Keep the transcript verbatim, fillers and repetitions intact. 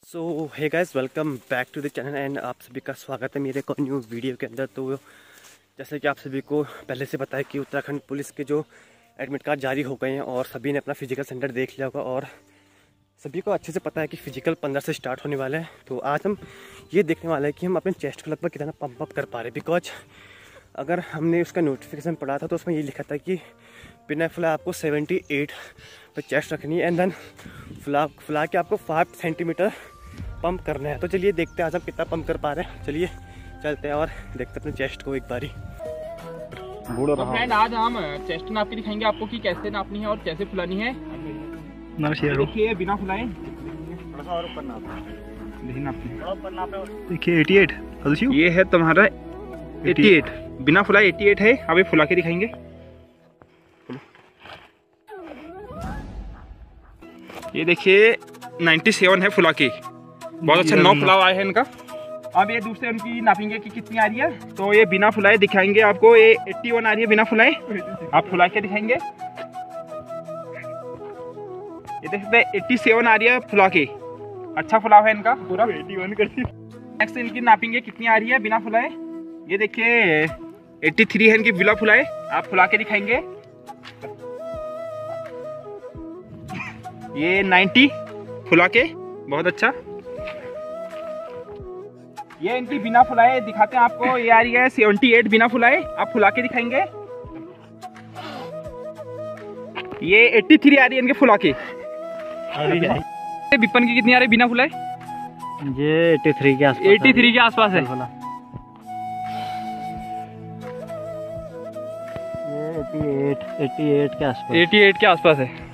So hey guys, welcome back to the channel and आप सभी का स्वागत है मेरे को न्यू वीडियो के अंदर। तो जैसे कि आप सभी को पहले से पता है कि उत्तराखंड पुलिस के जो एडमिट कार्ड जारी हो गए हैं और सभी ने अपना फिजिकल सेंटर देख लिया होगा और सभी को अच्छे से पता है कि फिजिकल पंद्रह से स्टार्ट होने वाला है। तो आज हम ये देखने वाले हैं कि हम अपने चेस्ट को लगभग कितना पंप अप कर पा रहे हैं। बिकॉज अगर हमने उसका नोटिफिकेशन पढ़ा था तो उसमें ये लिखा था कि बिना फुला आपको सेवेंटी एट पर चेस्ट रखनी है एंड देन फुला फुला के आपको फाइव सेंटीमीटर पंप करना है। तो चलिए देखते हैं आज हम कितना पंप कर पा रहे हैं। चलिए चलते हैं और देखते हैं अपने चेस्ट को एक बारी। तो फ्रेंड आज हम चेस्ट नाप के दिखाएंगे आपको कि कैसे नापनी है और कैसे फुलानी है। देखिए बिना फुलाए थोड़ा सा और ऊपर नापना है। देखिए अठासी ये है तुम्हारा अठासी, बिना फुलाए अठासी है। अभी फुला के दिखाएंगे। ये देखिए सत्तानवे है फुला के, बहुत अच्छा नौ फुलाव आए हैं इनका। अब ये दूसरे उनकी नापेंगे कि कितनी आ रही है। तो ये बिना फुलाए दिखाएंगे आपको, ये इक्यासी आ रही है बिना फुलाए। आप फुला के दिखाएंगे। ये देख सकते हैं सत्तासी आ रही है फुला के, अच्छा फुलाव है इनका पूरा। इक्यासी कर दी। नेक्स्ट इनकी नापेंगे कितनी आ रही है बिना फुलाए। ये देखिए तिरासी है इनकी बिना फुलाए। आप फुला के दिखाएंगे। ये नब्बे फुला के, बहुत अच्छा। ये इनकी बिना फुलाए दिखाते हैं आपको। ये आ रही है अठहत्तर बिना फुलाए। आप फुला के दिखाएंगे। ये तिरासी आ रही है इनके फुला के। बिपन की कितनी आ रही है बिना फुलाए। ये तिरासी के आसपास तिरासी के आसपास है। ये अठासी अठासी के आसपास अठासी के आसपास है।